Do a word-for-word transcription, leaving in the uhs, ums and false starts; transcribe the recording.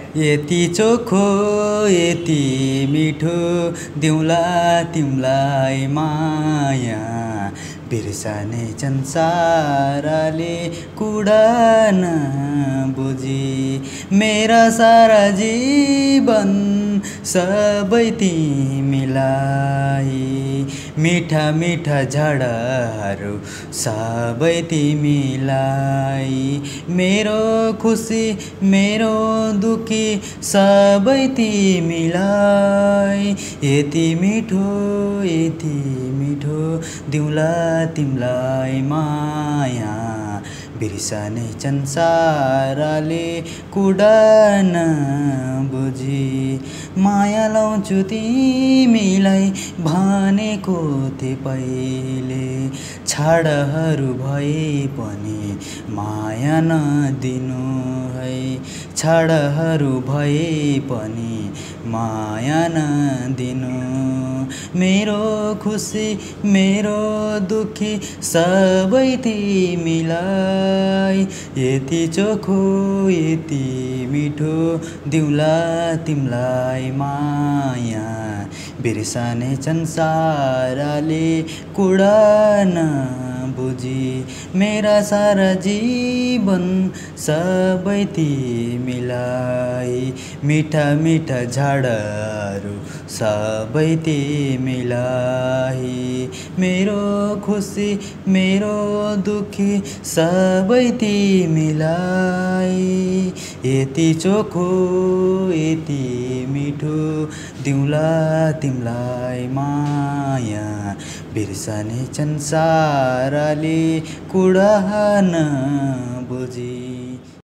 यति चोखो यति मिठो दिउँला तिमलाई माया बिर्सने संसारले कुरा नबुझी मेरा सारा जीवन सबै तिमीलाई मीठा मीठा झडहरू सबै तिमीलाई मेरो खुसी मेरो दुखी सबै तिमीलाई यति मिठो यति मिठो दिउँला तिमलाई माया बिर्सने संसारले कुरा नबुझी माया लाउँछु तिमीलाई भनेको थिए पहिले छाडहरू भए पनि माया नदिनु है छाडहरू भए पनि माया नदिनु मेरो खुसी मेरो दुखी सबै तिमीलाई यति चोखो यति मिठो दिउँला तिमलाई माया बिर्सने संसारले कुरा नबुझी मेरा सारा जीवन सबै तिमीलाई मीठा मीठा झाडहरू सबै तिमीलाई मेरो खुसी मेरो दुखी सबै तिमीलाई यति चोखो यति मिठो दिउँला तिमलाई माया बिर्सने संसारले कुरा नबुझी।